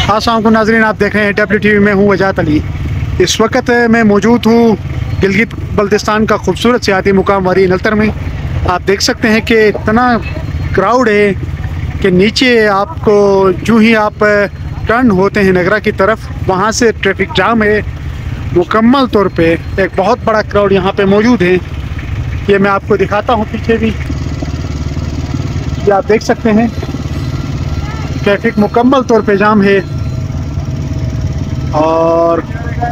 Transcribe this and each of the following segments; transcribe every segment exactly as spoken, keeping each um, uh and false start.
अस्सलाम वालेकुम नाज़रीन, आप देख रहे हैं डब्ल्यू टी वी में हूँ वजात अली। इस वक्त मैं मौजूद हूँ गिलगित बल्तिस्तान का खूबसूरत सियाती मुकाम वादी नलतर में। आप देख सकते हैं कि इतना क्राउड है कि नीचे आपको जो ही आप टर्न होते हैं नगरा की तरफ, वहाँ से ट्रैफिक जाम है मुकम्मल तौर पे। एक बहुत बड़ा क्राउड यहाँ पे मौजूद है। ये मैं आपको दिखाता हूँ, पीछे भी ये आप देख सकते हैं ट्रैफिक मुकम्मल तौर पे जाम है। और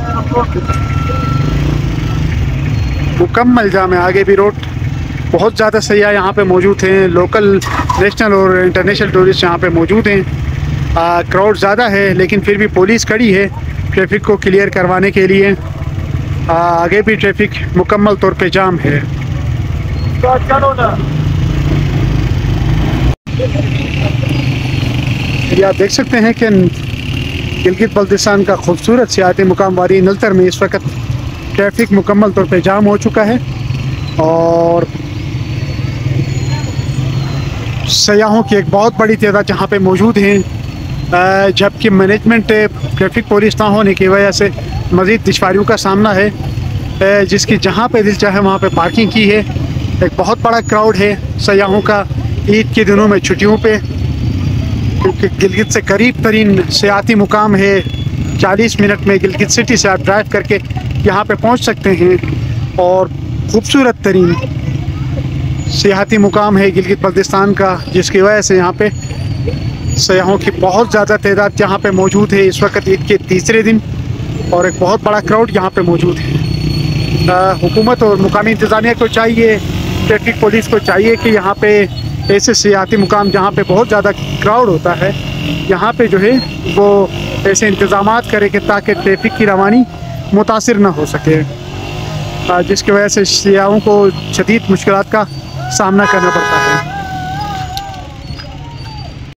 मुकम्मल जाम है, आगे भी रोड। बहुत ज़्यादा सयाह यहाँ पे मौजूद हैं, लोकल, नेशनल और इंटरनेशनल टूरिस्ट यहाँ पे मौजूद हैं। क्राउड ज़्यादा है लेकिन फिर भी पुलिस खड़ी है ट्रैफिक को क्लियर करवाने के लिए। आ, आगे भी ट्रैफिक मुकम्मल तौर पे जाम है। ये आप देख सकते हैं कि गिलगित बल्तिस्तान का खूबसूरत सियाती मुकाम वादी नलतर में इस वक्त ट्रैफिक मुकम्मल तौर पे जाम हो चुका है और सयाहों की एक बहुत बड़ी तादाद यहाँ पे मौजूद हैं, जबकि मैनेजमेंट ट्रैफिक पुलिस ना होने की वजह से मज़ीद दुश्वारियों का सामना है, जिसकी जहाँ पे दिल चाहे वहाँ पे पार्किंग की है। एक बहुत बड़ा क्राउड है सयाहों का ईद के दिनों में छुट्टियों पे, क्योंकि गिलगित से करीब तरीन सियाती मुकाम है। चालीस मिनट में गिलगित सिटी से आप ड्राइव करके यहाँ पे पहुँच सकते हैं और ख़ूबसूरत तरीन सियाती मुकाम है गिलगित बल्तिस्तान का, जिसकी वजह से यहाँ पे सयाहों की बहुत ज़्यादा तादाद यहाँ पे मौजूद है इस वक्त ईद के तीसरे दिन, और एक बहुत बड़ा क्राउड यहाँ पे मौजूद है। हुकूमत और मुकामी इंतज़ामिया को चाहिए, ट्रैफिक पुलिस को चाहिए कि यहाँ पे ऐसे सियाती मुकाम जहाँ पे बहुत ज़्यादा क्राउड होता है, यहाँ पे जो है वो ऐसे इंतज़ामात करे कि ताकि ट्रैफिक की रवानी मुतासिर ना हो सके, जिसकी वजह से सियाहों को शदीद मुश्किलात का सामना करना पड़ता है।